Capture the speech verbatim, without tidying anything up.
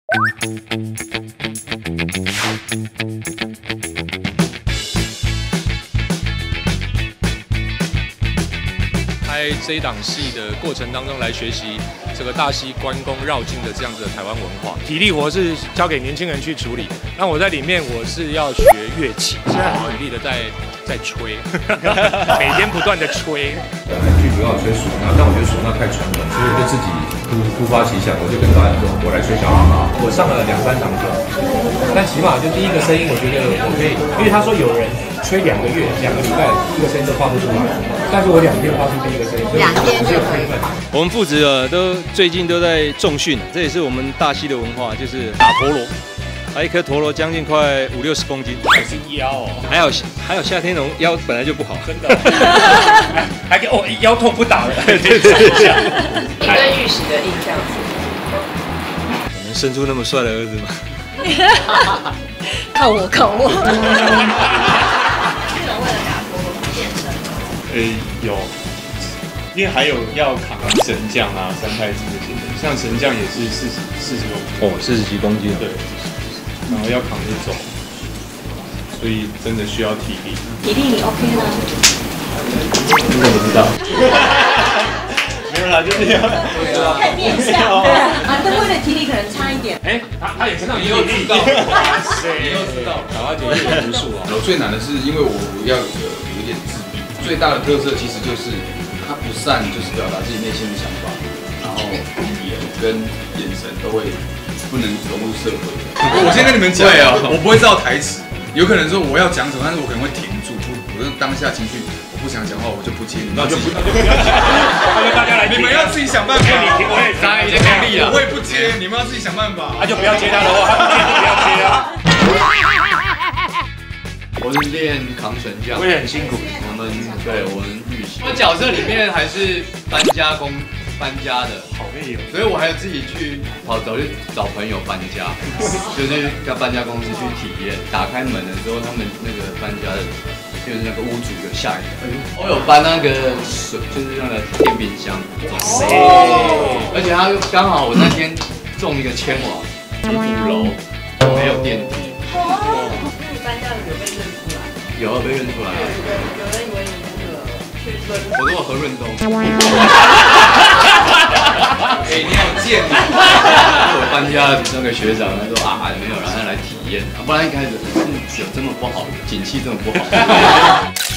拍这一档戏的过程当中，来学习这个大溪关公绕境的这样子的台湾文化。体力活是交给年轻人去处理，那我在里面我是要学乐器，现在很努力的在在吹，每天不断的吹。 本来剧主要吹唢呐，但我觉得唢呐太传统，所以我就自己突突发奇想，我就跟导演说，我来吹小喇叭。我上了两三堂课，但起码就第一个声音，我觉得我可以，因为他说有人吹两个月、两个礼拜，一个声音都发不出来，但是我两天发出第一个声音， 两天就可以。 我们父子啊，都最近都在重训，这也是我们大溪的文化，就是打陀螺。他一颗陀螺将近快五六十公斤， 还是腰哦， 还有还有夏天龙腰本来就不好， 真的，还给哦腰痛不打了，对对对。你对玉玺的印象是？ 能生出那么帅的儿子吗？ 靠我靠我。 玉龙为了打陀螺健身吗？ 呃，有，因为还有要扛神将啊、三太子这些的，像神将也是四十四十公斤哦，四十几公斤， 对。然后要扛着走，所以真的需要体力。 体力你 OK 吗？ 你怎么知道？没有啦，就是要看面相。对啊，灯辉的体力可能差一点。 哎，他他也知道你又知道，哇塞，你又知道，小花姐也有读书啊。 我最难的是，因为我要有有一点自闭，最大的特色其实就是他不善就是表达自己内心的想法，然后语言跟眼神都会不能融入社会。 我先跟你们讲，我不会照台词，有可能说我要讲什么，但是我可能会停住，我用当下情绪，我不想讲话，我就不接你们。 那就不那就不要讲，那就大家来， 你们要自己想办法。 你听，我也加一点能力啊，我会不接，你们要自己想办法。 那就不要接他的话，他不接就不要接啊。 我是练扛神将， 我也很辛苦。 我们对我们预习，我角色里面还是搬家工。搬家的好累哦， 所以我还有自己去跑走去找朋友搬家，就是跟搬家公司去体验。打开门的时候，他们那个搬家的，就是那个屋主有吓一跳。我有搬那个水，就是那个电冰箱，哇塞！而且他刚好我那天中一个签网，五楼没有电梯。 哦，那你搬家有被认出来？ 有被认出来。 有人以为你那个去润， 我说我何润东。 哎，你好贱啊！ 我搬家的那个学长他说啊没有，让他来体验，不然一开始是有这么不好，景气这么不好。